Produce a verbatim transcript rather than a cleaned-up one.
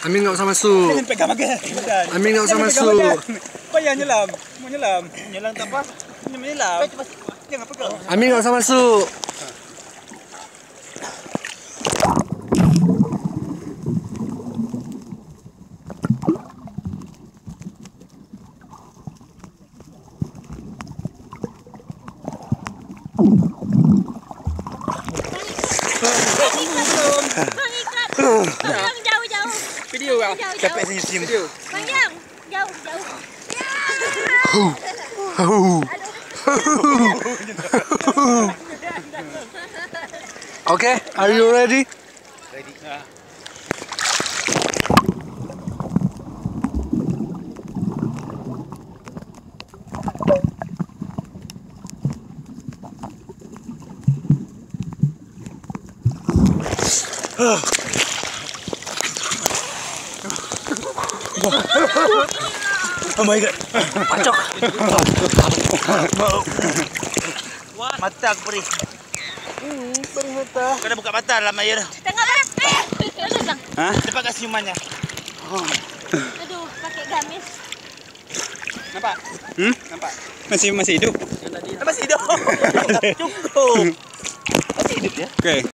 Amin nggak usah masuk. Pegang makan. Amin nggak usah masuk. Payah nyelam, mau nyelam. Nyelam tak apa? Menyelam. Jangan pegang. Amin nggak usah masuk. Bang ikat. Bang jauh-jauh. Video ah. Capek senyum. Video. Bang jauh, jauh-jauh. Okay, are you ready? Ready. Oh my god. Pacok. Mata aku perih. Hmm, perih mata. Kena buka mata lama ya. Tengok bang. Tengok bang. Hah? Cepat kasih siumannya. Aduh, pakai gamis. Nampak? Hmm? Nampak? Masih masih hidup? Masih hidup. Cukup. Masih hidup ya? Oke. Okay.